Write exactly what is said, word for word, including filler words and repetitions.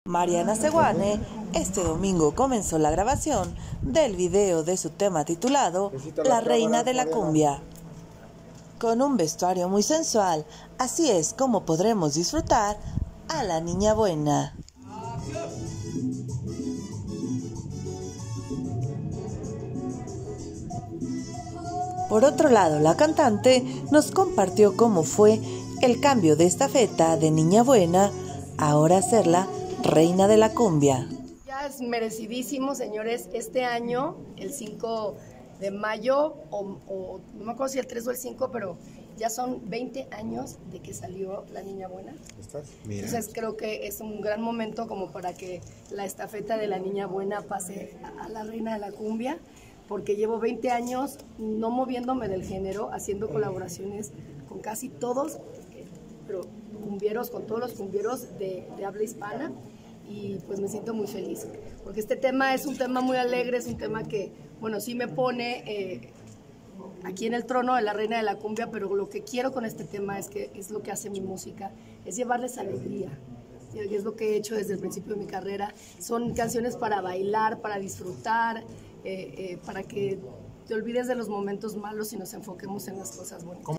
Mariana Seguane, este domingo comenzó la grabación del video de su tema titulado La Reina de la Cumbia. Con un vestuario muy sensual, así es como podremos disfrutar a la niña buena. Por otro lado, la cantante nos compartió cómo fue el cambio de estafeta de niña buena a ahora ser la reina de la cumbia. Ya es merecidísimo, señores. Este año, el cinco de mayo, o, o no me acuerdo si el tres o el cinco, pero ya son veinte años de que salió La Niña Buena. Entonces creo que es un gran momento como para que la estafeta de La Niña Buena pase a, a la reina de la cumbia, porque llevo veinte años no moviéndome del género, haciendo colaboraciones con casi todos, pero cumbieros, con todos los cumbieros de, de habla hispana, y pues me siento muy feliz, porque este tema es un tema muy alegre, es un tema que, bueno, sí me pone eh, aquí en el trono de la reina de la cumbia, pero lo que quiero con este tema es que es lo que hace mi música, es llevarles alegría, y es lo que he hecho desde el principio de mi carrera. Son canciones para bailar, para disfrutar, eh, eh, para que te olvides de los momentos malos y nos enfoquemos en las cosas bonitas.